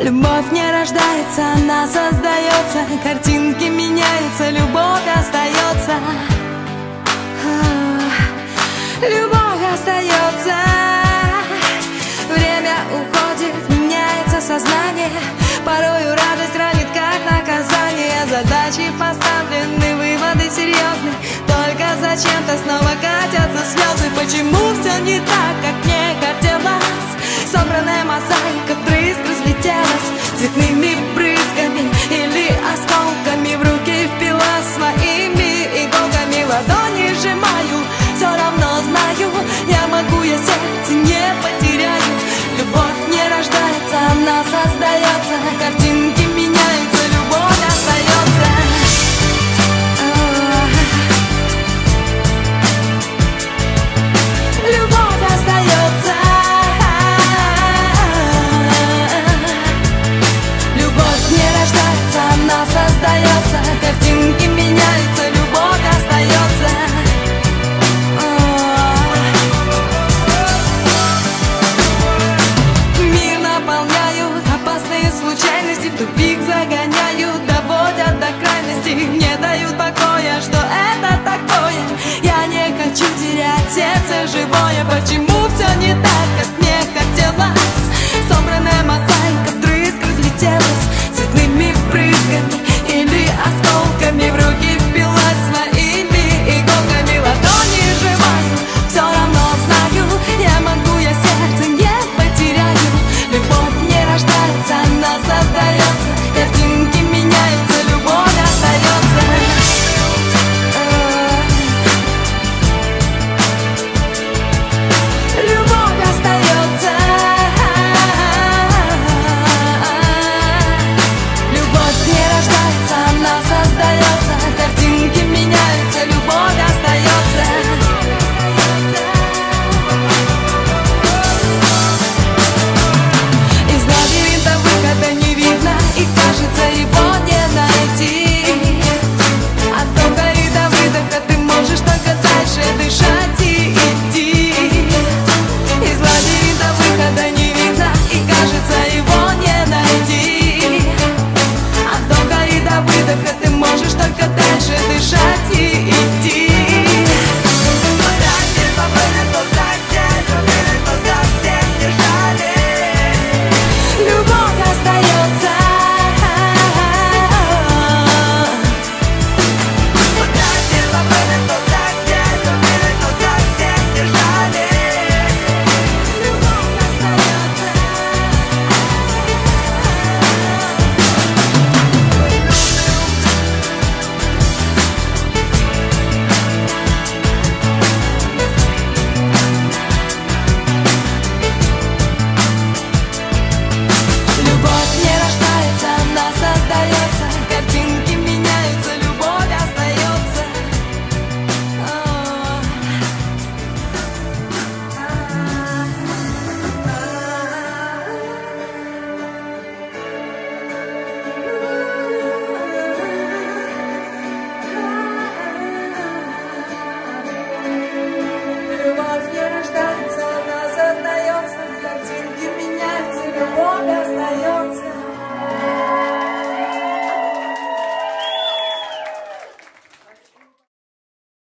Любовь не рождается, она создается. Картинки меняются, любовь остается. Любовь остается. Время уходит, меняется сознание. Порою радость ранит, как наказание. Задачи поставлены, выводы серьезны. Только зачем-то снова катятся слезы. Почему все не так, как мне хотелось? Собранная мозаика вдрызг разлетелась цветными брызгами или осколками. В руки впилась своими иголками. Ладони сжимаю, все равно знаю, я могу, я сердце не потеряю. Любовь не рождается, она создается. Картинки меняются, любовь остается. Любовь остается. Любовь не рождается, она создается. Картинки меняются, любовь остается. Мир наполняют опасные случайности, в тупик загоняют, доводят до крайности, не дают покоя. Что это такое? Я не хочу терять сердце живое. Почему все не так, как мне хотелось? Собранная мозаика вдрызг разлетелась цветными брызгами или осколками. В руки впилась своими иголками. Ладони сжимаю, все равно знаю, я могу, я сердце не потеряю. Любовь не рождается, она создается. Картинки меняются, любовь остается. Любовь остается. Любовь не рождается, она создается. Картинки меняются, любовь остается. Из лабиринта выхода не видно, и кажется, его не найти. От вдоха и до выдоха ты можешь только дальше дышать и идти. Из лабиринта выхода не видно, и кажется, его